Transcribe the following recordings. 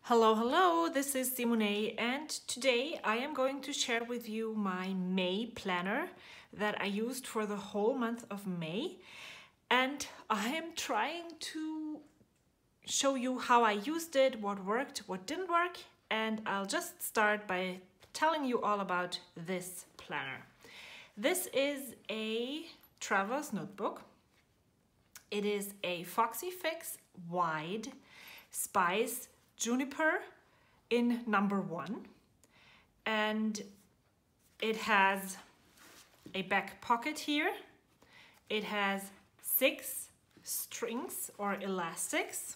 Hello, hello, this is SEEMOWNAY, and today I am going to share with you my May planner that I used for the whole month of May. And I am trying to show you how I used it, what worked, what didn't work, and I'll just start by telling you all about this planner. This is a traveler's notebook. It is a foxyfix wide spice juniper in number 1, and it has a back pocket here. It has 6 strings or elastics.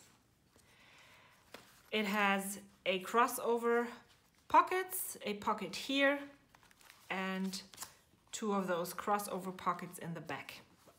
It has a crossover pockets, a pocket here, and 2 of those crossover pockets in the back.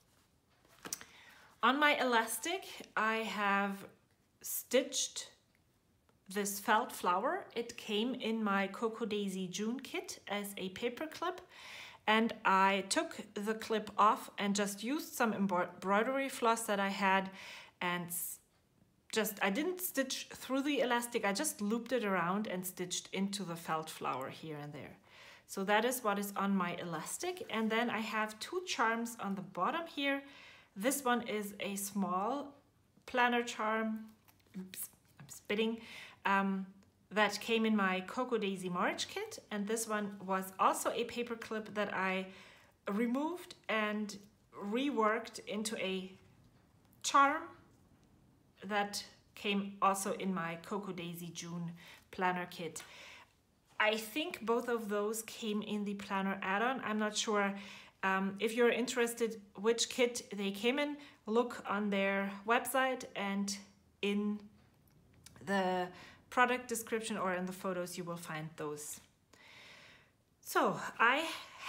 On my elastic, I have stitched this felt flower. It came in my Cocoa Daisy June kit as a paper clip, and I took the clip off and just used some embroidery floss that I had, and I didn't stitch through the elastic, I just looped it around and stitched into the felt flower here and there. So that is what is on my elastic. And then I have 2 charms on the bottom here. This one is a small planner charm, oops, I'm spitting, that came in my Cocoa Daisy March kit, and this one was also a paper clip that I removed and reworked into a charm that came also in my Cocoa Daisy June planner kit. I think both of those came in the planner add-on. I'm not sure. If you're interested which kit they came in, look on their website, and in the product description or in the photos you will find those. So I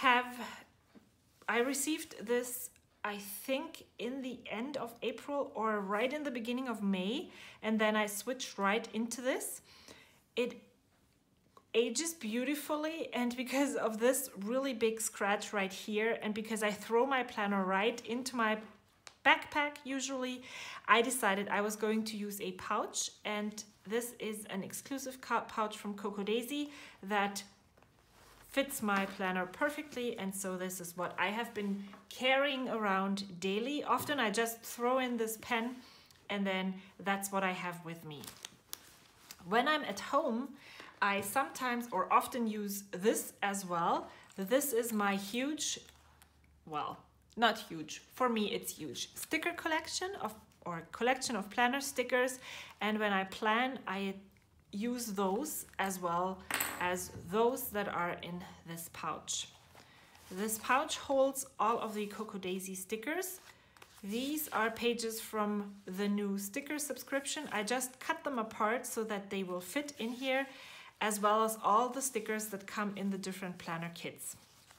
received this, I think, in the end of April or right in the beginning of May, and then I switched right into this. It ages beautifully, and because of this really big scratch right here, and because I throw my planner right into my backpack usually, I decided I was going to use a pouch, and this is an exclusive pouch from Cocoa Daisy that fits my planner perfectly, and so this is what I have been carrying around daily. Often I just throw in this pen, and then that's what I have with me. When I'm at home, I sometimes or often use this as well. This is my huge, well, not huge, for me it's huge, sticker collection collection of planner stickers, and when I plan I use those as well as those that are in this pouch. This pouch holds all of the Cocoa Daisy stickers. These are pages from the new sticker subscription. I just cut them apart so that they will fit in here, as well as all the stickers that come in the different planner kits.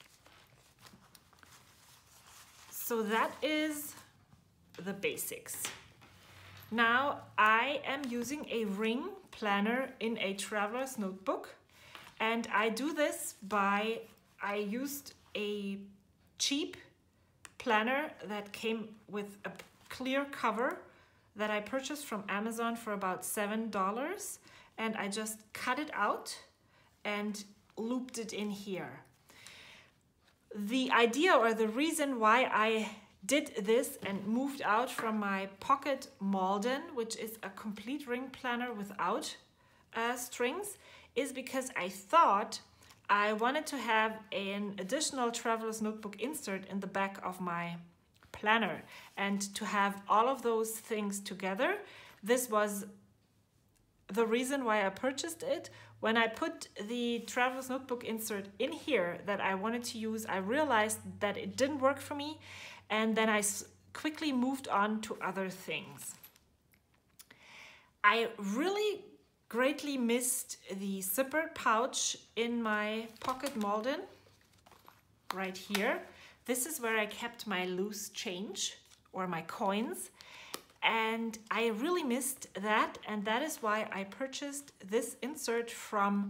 So that is the basics. Now I am using a ring planner in a traveler's notebook, and I do this by, I used a cheap planner that came with a clear cover that I purchased from Amazon for about $7, and I just cut it out and looped it in here. The idea or the reason why I did this and moved out from my Pocket Malden, which is a complete ring planner without strings, is because I thought I wanted to have an additional traveler's notebook insert in the back of my planner, and to have all of those things together. This was the reason why I purchased it. When I put the traveler's notebook insert in here that I wanted to use, I realized that it didn't work for me, and then I quickly moved on to other things. I really greatly missed the zippered pouch in my Pocket Malden right here. This is where I kept my loose change or my coins, and I really missed that, and that is why I purchased this insert from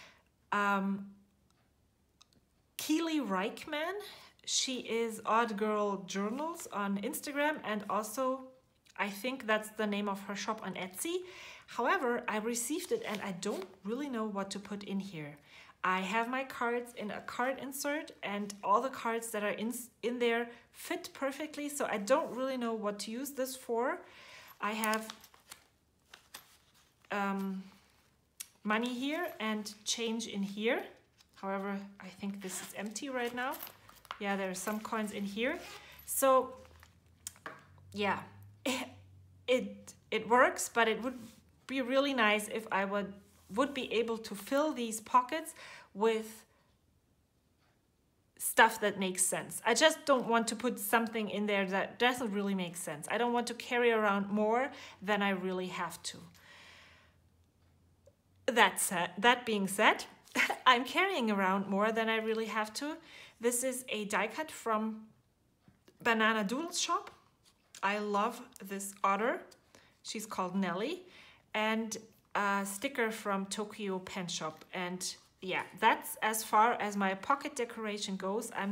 Keely Reichman. She is Odd Girl Journals on Instagram, and also I think that's the name of her shop on Etsy. However, I received it and I don't really know what to put in here. I have my cards in a card insert and all the cards that are in there fit perfectly, so I don't really know what to use this for. I have money here and change in here. However, I think this is empty right now. Yeah, there are some coins in here. So yeah, it works, but it would be really nice if I would be able to fill these pockets with stuff that makes sense. I just don't want to put something in there that doesn't really make sense. I don't want to carry around more than I really have to. That being said, I'm carrying around more than I really have to. This is a die cut from Banana Doodles shop. I love this otter. She's called Nelly. And a sticker from Tokyo Pen Shop. And yeah, that's as far as my pocket decoration goes. I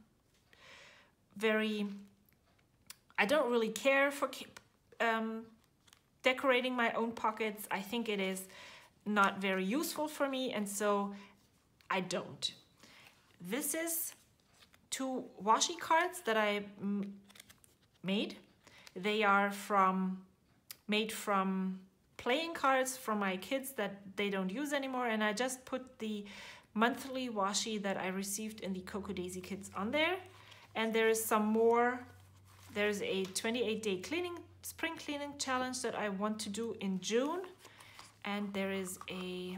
don't really care for decorating my own pockets. I think it is not very useful for me, and so I don't. This is 2 washi cards that I made. They are made from playing cards from my kids that they don't use anymore, and I just put the monthly washi that I received in the Cocoa Daisy kits on there. And there is some more. There's a 28-day spring cleaning challenge that I want to do in June, and there is a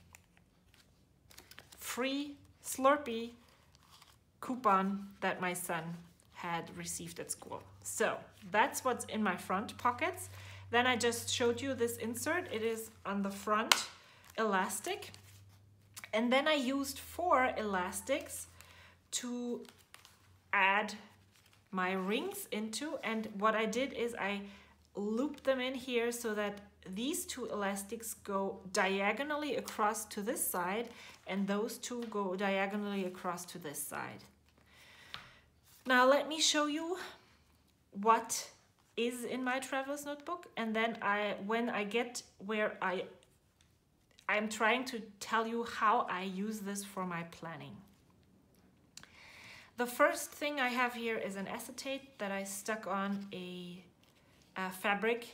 free Slurpee coupon that my son had received at school. So that's what's in my front pockets. Then I just showed you this insert. It is on the front elastic. And then I used 4 elastics to add my rings into. And what I did is I looped them in here so that these 2 elastics go diagonally across to this side, and those 2 go diagonally across to this side. Now let me show you what is in my traveler's notebook, and then when I get where I'm trying to tell you how I use this for my planning. The first thing I have here is an acetate that I stuck on a fabric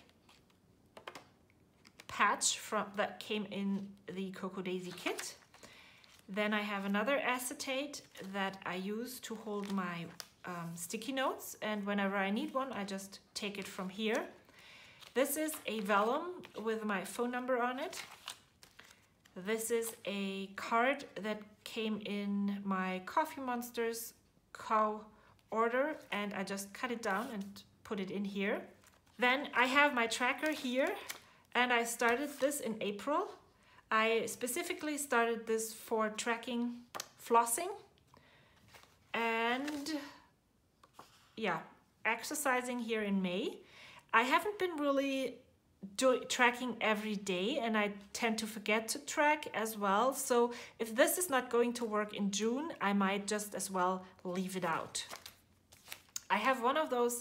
patch that came in the Cocoa Daisy kit. Then I have another acetate that I use to hold my sticky notes, and whenever I need one, I just take it from here. This is a vellum with my phone number on it. This is a card that came in my Coffee Monsters order, and I just cut it down and put it in here. Then I have my tracker here, and I started this in April. I specifically started this for tracking flossing and yeah, exercising here in May. I haven't been really tracking every day, and I tend to forget to track as well. So if this is not going to work in June, I might just as well leave it out. I have one of those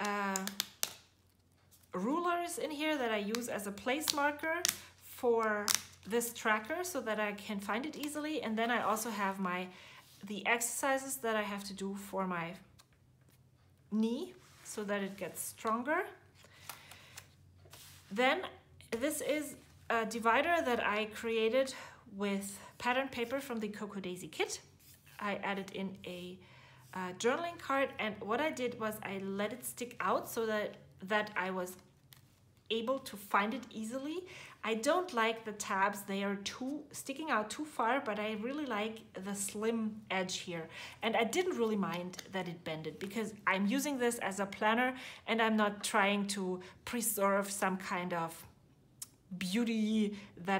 rulers in here that I use as a place marker for this tracker so that I can find it easily. And then I also have the exercises that I have to do for my knee so that it gets stronger. Then this is a divider that I created with pattern paper from the Cocoa Daisy kit. I added in a journaling card, and what I did was I let it stick out so that I was able to find it easily. I don't like the tabs, they are sticking out too far, but I really like the slim edge here. And I didn't really mind that it bended because I'm using this as a planner and I'm not trying to preserve some kind of beauty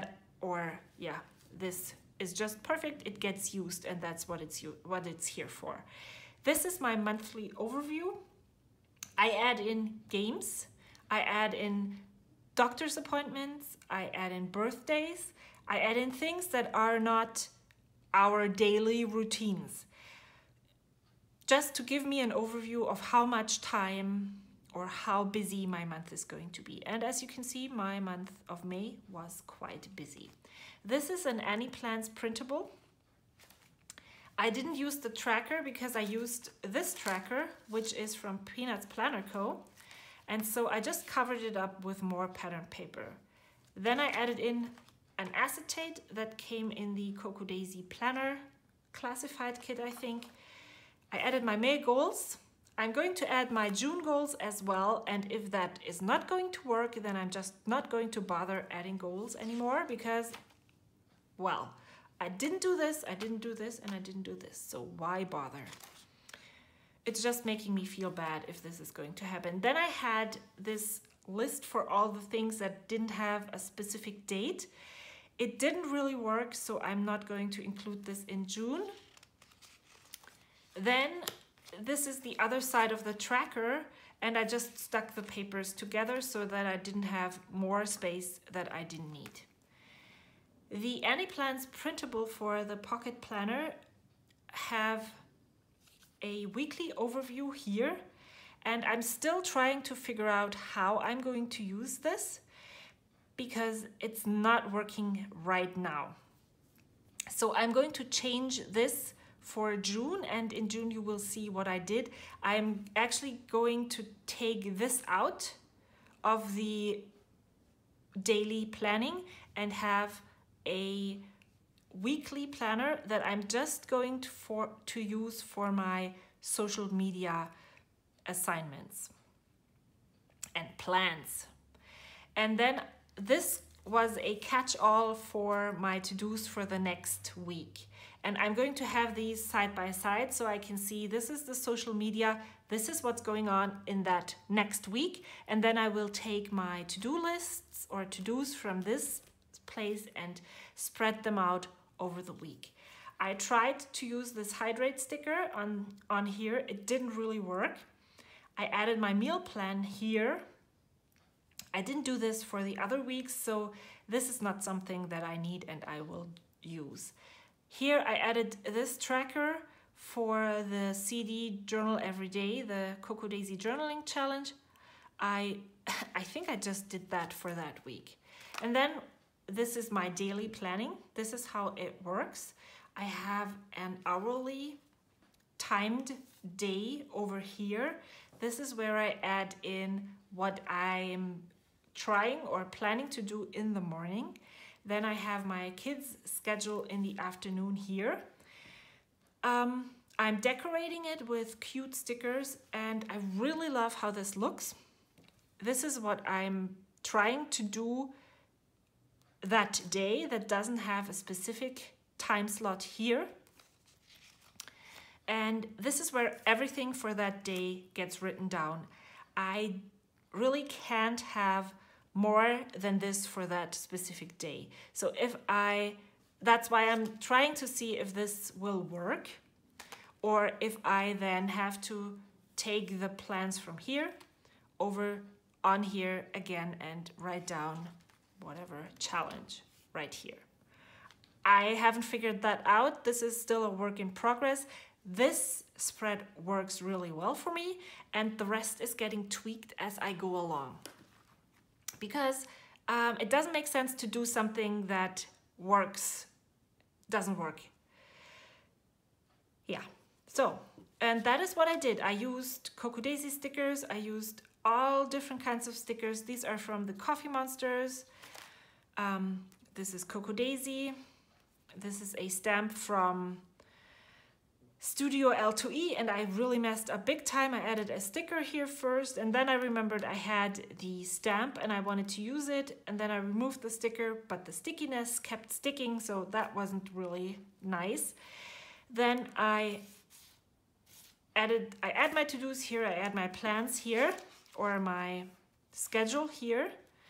this is just perfect. It gets used, and that's what it's here for. This is my monthly overview. I add in games, I add in doctor's appointments, I add in birthdays, I add in things that are not our daily routines. Just to give me an overview of how much time or how busy my month is going to be. And as you can see, my month of May was quite busy. This is an Annie Plans printable. I didn't use the tracker because I used this tracker, which is from Peanuts Planner Co. And so I just covered it up with more pattern paper. Then I added in an acetate that came in the Cocoa Daisy Planner classified kit, I think. I added my May goals. I'm going to add my June goals as well, and if that is not going to work, then I'm just not going to bother adding goals anymore because, well, I didn't do this, I didn't do this, and I didn't do this, so why bother? It's just making me feel bad if this is going to happen. Then I had this list for all the things that didn't have a specific date. It didn't really work, so I'm not going to include this in June. Then this is the other side of the tracker, and I just stuck the papers together so that I didn't have more space that I didn't need. The Annie Plans printable for the Pocket Planner have a weekly overview here, and I'm still trying to figure out how I'm going to use this because it's not working right now. So I'm going to change this for June, and in June you will see what I did. I'm actually going to take this out of the daily planning and have a weekly planner that I'm just going to use for my social media assignments and plans. And then this was a catch-all for my to-dos for the next week. And I'm going to have these side by side so I can see this is the social media, this is what's going on in that next week. And then I will take my to-do lists or to-dos from this place and spread them out over the week. I tried to use this hydrate sticker on here. It didn't really work. I added my meal plan here. I didn't do this for the other weeks, so this is not something that I need and I will use. Here I added this tracker for the CD Journal Every Day, the Cocoa Daisy Journaling Challenge. I think I just did that for that week. And then this is my daily planning. This is how it works. I have an hourly timed day over here. This is where I add in what I'm trying or planning to do in the morning. Then I have my kids' schedule in the afternoon here. I'm decorating it with cute stickers and I really love how this looks. This is what I'm trying to do that day that doesn't have a specific time slot here. And this is where everything for that day gets written down. I really can't have more than this for that specific day. So that's why I'm trying to see if this will work, or if I then have to take the plans from here over on here again and write down whatever challenge right here. I haven't figured that out. This is still a work in progress. This spread works really well for me, and the rest is getting tweaked as I go along. Because it doesn't make sense to do something that doesn't work. Yeah, so, and that is what I did. I used Cocoa Daisy stickers. I used all different kinds of stickers. These are from the Coffee Monsters. This is Cocoa Daisy. This is a stamp from Studio L2E, and I really messed up big time. I added a sticker here first, and then I remembered I had the stamp and I wanted to use it, and then I removed the sticker, but the stickiness kept sticking, so that wasn't really nice. Then I add my to-dos here, I add my plans here, or my schedule here.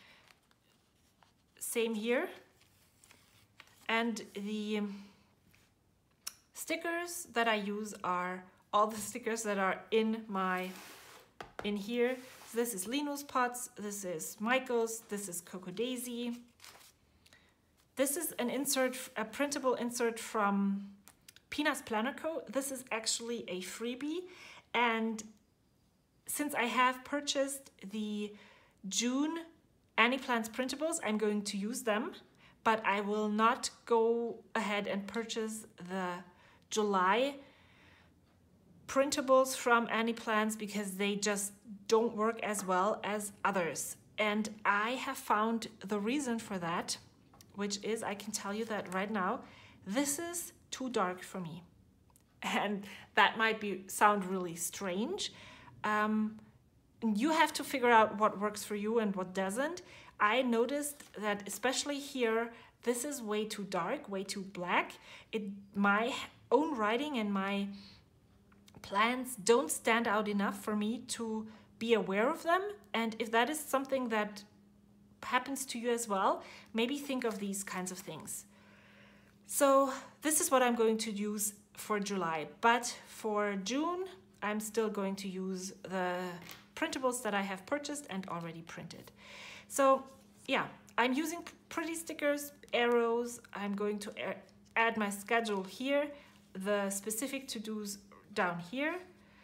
Same here. And the stickers that I use are all the stickers that are in here. So this is Linus Pots, this is Michael's, this is Cocoa Daisy. This is an insert, a printable insert from Peanuts Planner Co. This is actually a freebie, and since I have purchased the June Annie Plants printables, I'm going to use them, but I will not go ahead and purchase the July printables from Annie Plants because they just don't work as well as others. And I have found the reason for that, which is, I can tell you that right now, this is too dark for me. And that might sound really strange. You have to figure out what works for you and what doesn't. I noticed that especially here, this is way too dark, way too black. My own writing and my plants don't stand out enough for me to be aware of them. And if that is something that happens to you as well, maybe think of these kinds of things. So this is what I'm going to use for July, but for June, I'm still going to use the printables that I have purchased and already printed. So yeah, I'm using pretty stickers, arrows. I'm going to add my schedule here, the specific to-dos down here.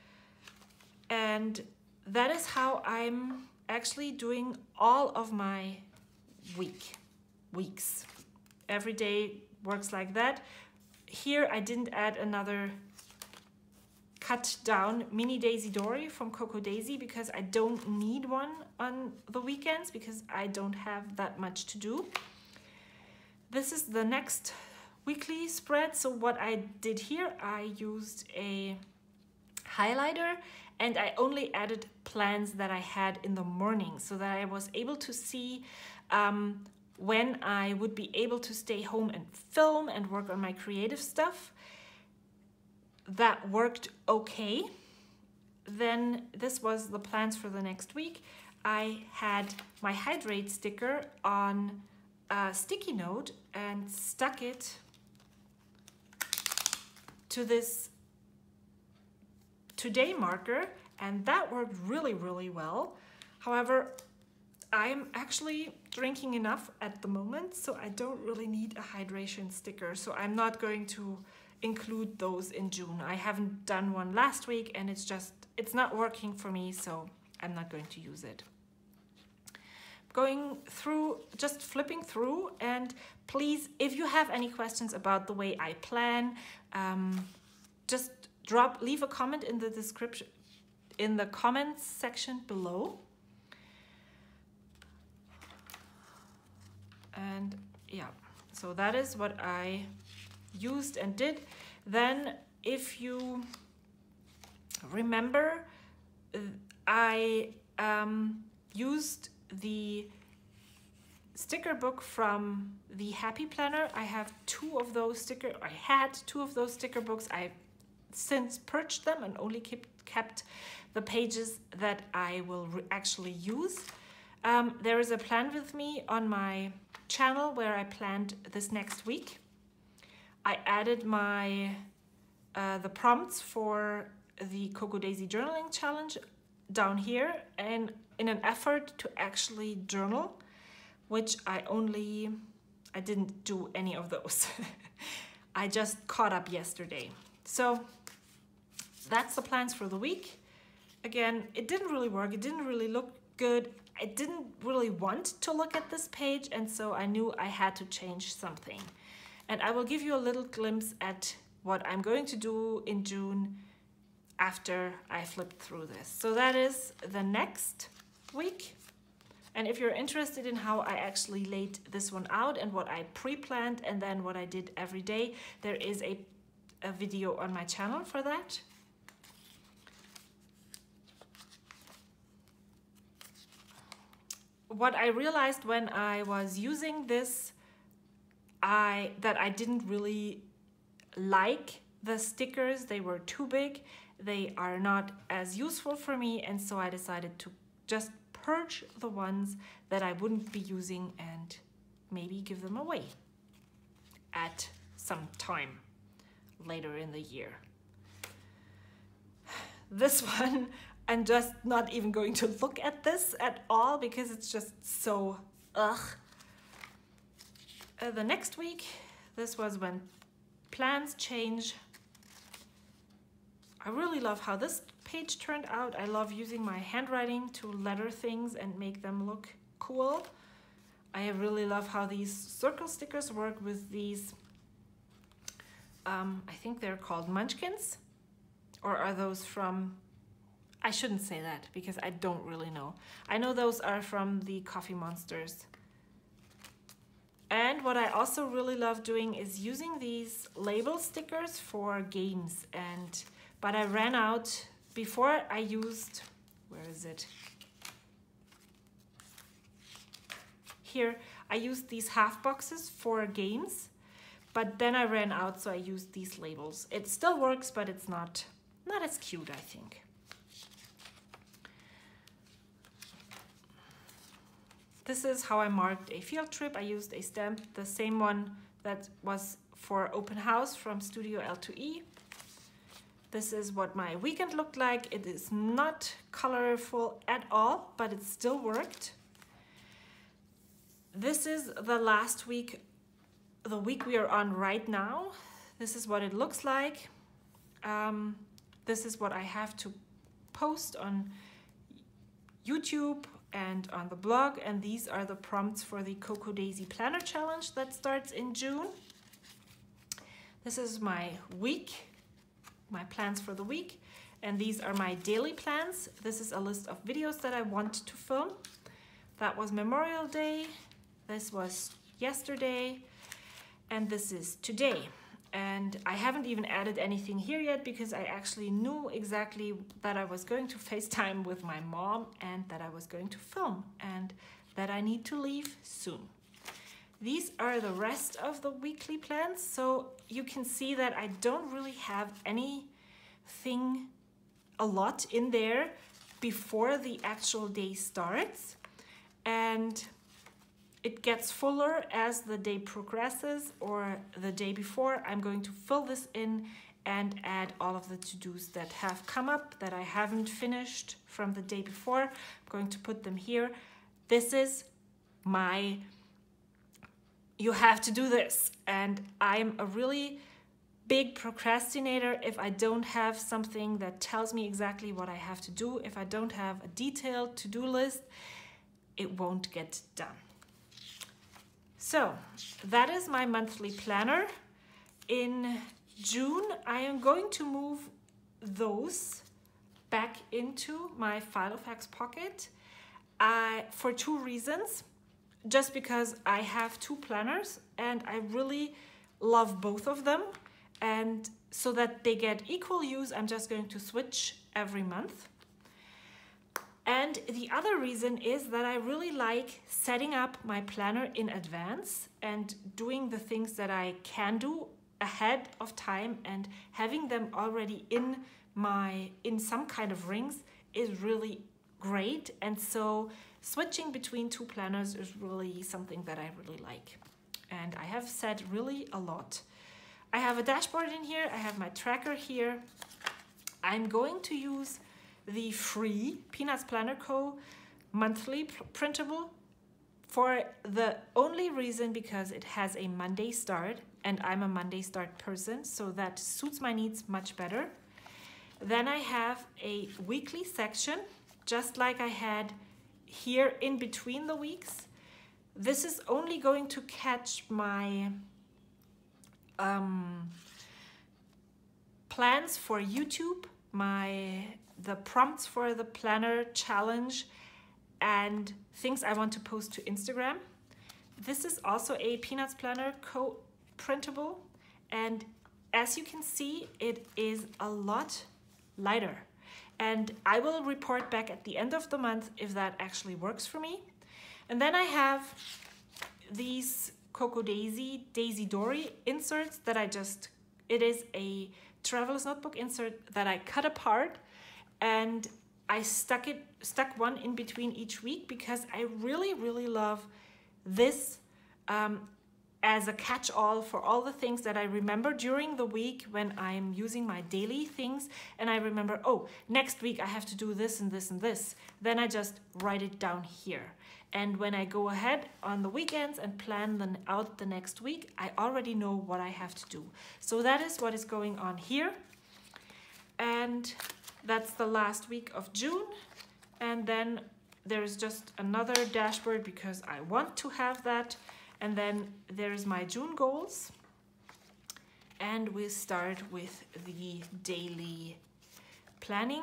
And that is how I'm actually doing all of my weeks. Every day works like that. Here I didn't add another cut down mini Daisy Dory from Cocoa Daisy because I don't need one on the weekends because I don't have that much to do. This is the next weekly spread. So what I did here, I used a highlighter and I only added plans that I had in the morning so that I was able to see when I would be able to stay home and film and work on my creative stuff. That worked okay. Then this was the plans for the next week. I had my hydrate sticker on a sticky note and stuck it to this today marker, and that worked really, really well. However, I'm actually drinking enough at the moment, so I don't really need a hydration sticker. So I'm not going to include those in June. I haven't done one last week and it's not working for me, so I'm not going to use it. Going through, just flipping through, and please, if you have any questions about the way I plan, just leave a comment in the description, in the comments section below. And yeah, so that is what I used and did. Then if you remember, I used the sticker book from the Happy Planner. I had two of those sticker books. I've since purged them and only kept the pages that I will actually use. There is a plan with me on my channel where I planned this next week. I added my the prompts for the Cocoa Daisy journaling challenge down here, and in an effort to actually journal, which I didn't do any of those. I just caught up yesterday. So that's the plans for the week. Again, it didn't really work. It didn't really look good. I didn't really want to look at this page, and so I knew I had to change something. And I will give you a little glimpse at what I'm going to do in June after I flip through this. So that is the next week. And if you're interested in how I actually laid this one out and what I pre-planned and then what I did every day, there is a video on my channel for that. What I realized when I was using this, that I didn't really like the stickers. They were too big. They are not as useful for me, and so I decided to just purge the ones that I wouldn't be using and maybe give them away at some time later in the year. This one, I'm just not even going to look at this at all because it's just so ugh. The next week, this was when plans change. I really love how this page turned out. I love using my handwriting to letter things and make them look cool. I really love how these circle stickers work with these, I think they're called munchkins, or are those from, I shouldn't say that because I don't really know. I know those are from the Coffee Monsters. And what I also really love doing is using these label stickers for games. But I ran out before I used, where is it? Here, I used these half boxes for games, but then I ran out, so I used these labels. It still works, but it's not as cute, I think. This is how I marked a field trip. I used a stamp, the same one that was for open house from Studio L2E. This is what my weekend looked like. It is not colorful at all, but it still worked. This is the last week, the week we are on right now. This is what it looks like. This is what I have to post on YouTube and on the blog, and these are the prompts for the Cocoa Daisy Planner Challenge that starts in June. This is my week, my plans for the week, and these are my daily plans. This is a list of videos that I want to film. That was Memorial Day, this was yesterday, and this is today. And I haven't even added anything here yet because I actually knew exactly that I was going to FaceTime with my mom and that I was going to film and that I need to leave soon. These are the rest of the weekly plans, so you can see that I don't really have anything a lot in there before the actual day starts, and it gets fuller as the day progresses, or the day before. I'm going to fill this in and add all of the to-dos that have come up that I haven't finished from the day before. I'm going to put them here. This is my, you have to do this. And I'm a really big procrastinator if I don't have something that tells me exactly what I have to do. If I don't have a detailed to-do list, it won't get done. So that is my monthly planner. In June, I am going to move those back into my Filofax pocket for two reasons. Just because I have two planners and I really love both of them, and so that they get equal use, I'm just going to switch every month. And the other reason is that I really like setting up my planner in advance and doing the things that I can do ahead of time, and having them already in some kind of rings is really great. And so switching between two planners is really something that I really like. And I have said really a lot. I have a dashboard in here, I have my tracker here. I'm going to use the free Peanuts Planner Co. monthly printable for the only reason because it has a Monday start, and I'm a Monday start person, so that suits my needs much better. Then I have a weekly section, just like I had here in between the weeks. This is only going to catch my plans for YouTube, the prompts for the planner challenge, and things I want to post to Instagram. This is also a Peanuts Planner Co. printable, and as you can see, it is a lot lighter. And I will report back at the end of the month if that actually works for me. And then I have these Cocoa Daisy Dory inserts that it is a traveler's notebook insert that I cut apart, and I stuck one in between each week because I really, really love this as a catch-all for all the things that I remember during the week when I'm using my daily things, and I remember, oh, next week I have to do this and this and this. Then I just write it down here. And when I go ahead on the weekends and plan out the next week, I already know what I have to do. So that is what is going on here. and that's the last week of June. And then there's just another dashboard because I want to have that. And then there's my June goals. And we start with the daily planning.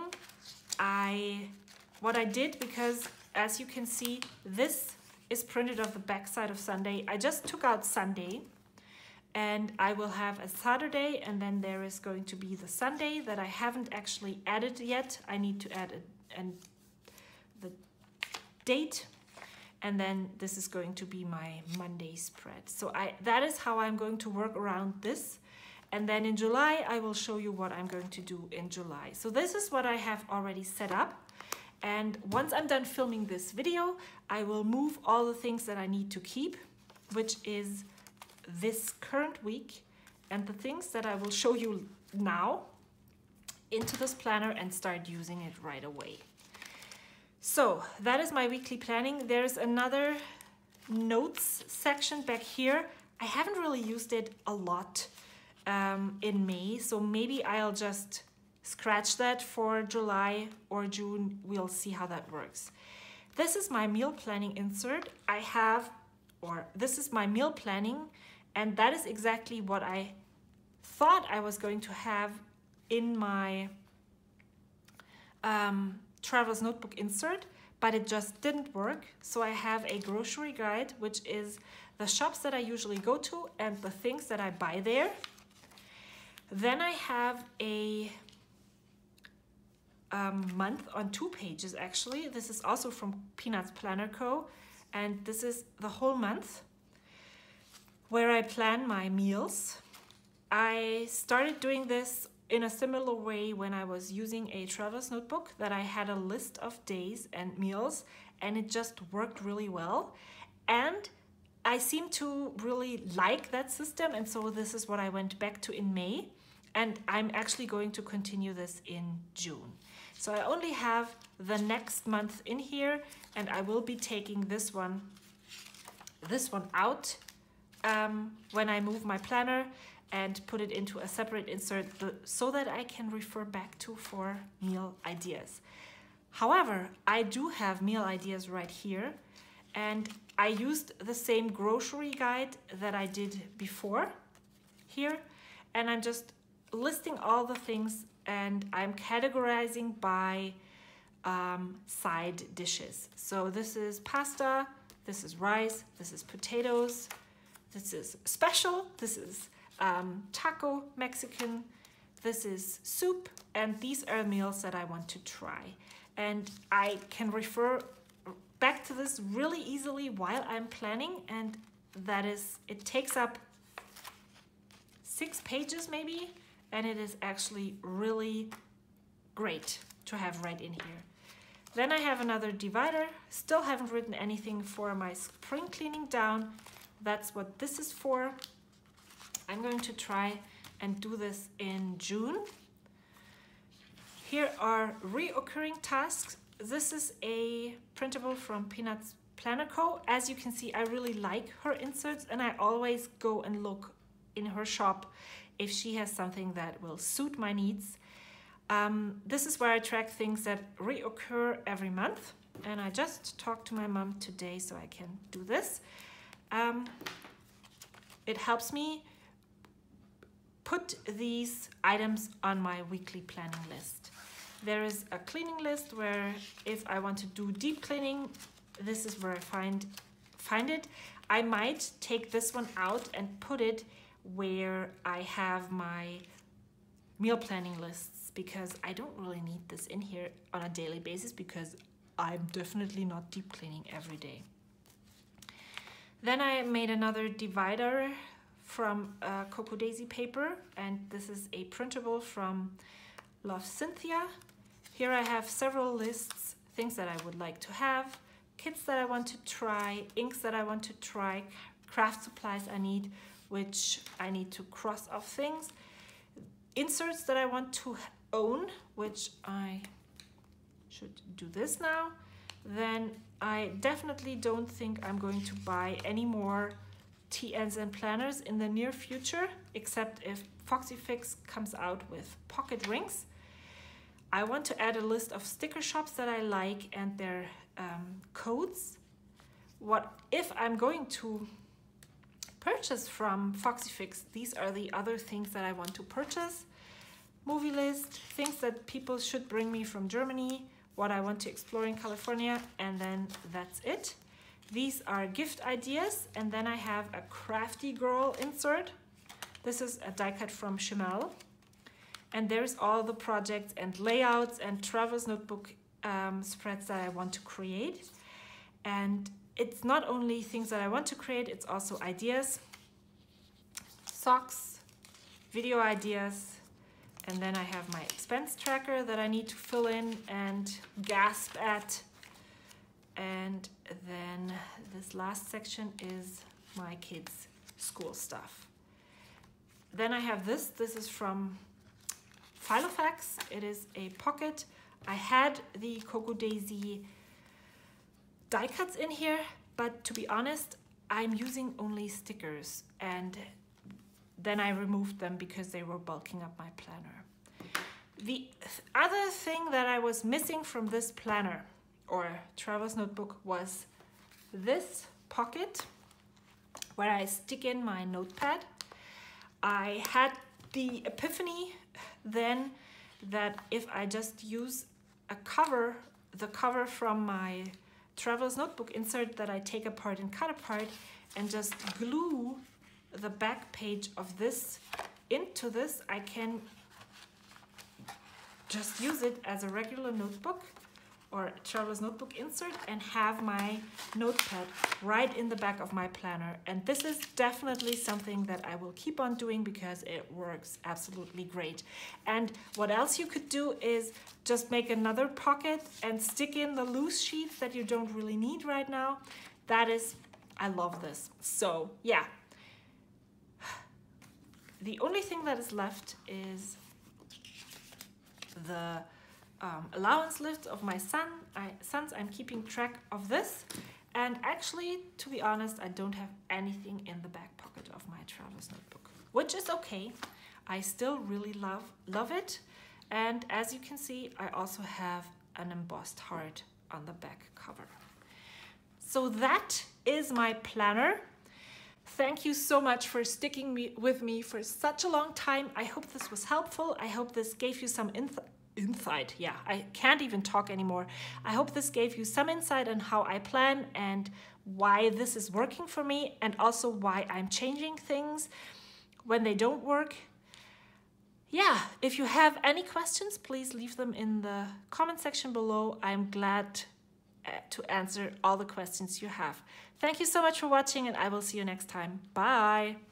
What I did, because as you can see, this is printed off the back side of Sunday. I just took out Sunday, and I will have a Saturday, and then there is going to be the Sunday that I haven't actually added yet. I need to add the date, and then this is going to be my Monday spread. So that is how I'm going to work around this. And then in July, I will show you what I'm going to do in July. So this is what I have already set up. And once I'm done filming this video, I will move all the things that I need to keep, which is this current week, and the things that I will show you now into this planner and start using it right away. So that is my weekly planning. There's another notes section back here. I haven't really used it a lot in May, so maybe I'll just scratch that for July or June. We'll see how that works. This is my meal planning insert. This is my meal planning, and that is exactly what I thought I was going to have in my traveler's notebook insert, but it just didn't work. So I have a grocery guide, which is the shops that I usually go to and the things that I buy there. Then I have a month on 2 pages, actually. This is also from Peanuts Planner Co. And this is the whole month where I plan my meals. I started doing this in a similar way when I was using a traveler's notebook, that I had a list of days and meals, and it just worked really well. And I seem to really like that system, and so this is what I went back to in May, and I'm actually going to continue this in June. So I only have the next month in here, and I will be taking this one out when I move my planner and put it into a separate insert so that I can refer back to for meal ideas. However, I do have meal ideas right here, and I used the same grocery guide that I did before here, and I'm just listing all the things, and I'm categorizing by side dishes. So this is pasta, this is rice, this is potatoes, this is special, this is taco, Mexican, this is soup, and these are meals that I want to try. And I can refer back to this really easily while I'm planning, and that is, it takes up 6 pages maybe, and it is actually really great to have right in here. Then I have another divider. Still haven't written anything for my spring cleaning down. That's what this is for. I'm going to try and do this in June. Here are reoccurring tasks. This is a printable from Peanuts Planner Co. As you can see, I really like her inserts, and I always go and look in her shop if she has something that will suit my needs. This is where I track things that reoccur every month, and I just talked to my mom today so I can do this. It helps me put these items on my weekly planning list. There is a cleaning list where if I want to do deep cleaning, this is where I find it. I might take this one out and put it where I have my meal planning lists, because I don't really need this in here on a daily basis, because I'm definitely not deep cleaning every day. Then I made another divider from Cocoa Daisy paper, and this is a printable from Love Cynthia. Here I have several lists, things that I would like to have, kits that I want to try, inks that I want to try, craft supplies I need, which I need to cross off things, inserts that I want to own, which I should do this now. Then I definitely don't think I'm going to buy any more TNs and planners in the near future, except if foxyfix comes out with pocket rings. I want to add a list of sticker shops that I like and their codes. What if I'm going to purchase from foxyfix? These are the other things that I want to purchase. Movie list, things that people should bring me from Germany, what I want to explore in California, and then that's it. These are gift ideas, and then I have a crafty girl insert. This is a die cut from Schimel. And there's all the projects and layouts and traveler's notebook spreads that I want to create. And it's not only things that I want to create, it's also ideas, socks, video ideas, and then I have my expense tracker that I need to fill in and gasp at. And then this last section is my kids' school stuff. Then I have this is from Filofax. It is a pocket. I had the Cocoa Daisy die cuts in here, but to be honest, I'm using only stickers, and then I removed them because they were bulking up my planner. The other thing that I was missing from this planner or traveler's notebook was this pocket where I stick in my notepad. I had the epiphany then that if I just use a cover, the cover from my traveler's notebook insert that I take apart and cut apart, and just glue the back page of this into this, I can just use it as a regular notebook or traveler's notebook insert and have my notepad right in the back of my planner. And this is definitely something that I will keep on doing because it works absolutely great. And what else you could do is just make another pocket and stick in the loose sheets that you don't really need right now. That is, I love this. So yeah, the only thing that is left is the allowance list of my sons. I'm keeping track of this, and actually, to be honest, I don't have anything in the back pocket of my traveler's notebook, which is okay. I still really love it, and as you can see, I also have an embossed heart on the back cover. So that is my planner. Thank you so much for sticking with me for such a long time. I hope this was helpful. I hope this gave you some insight. Yeah, I can't even talk anymore. I hope this gave you some insight on how I plan and why this is working for me, and also why I'm changing things when they don't work. Yeah, if you have any questions, please leave them in the comment section below. I'm glad to answer all the questions you have. Thank you so much for watching, and I will see you next time. Bye.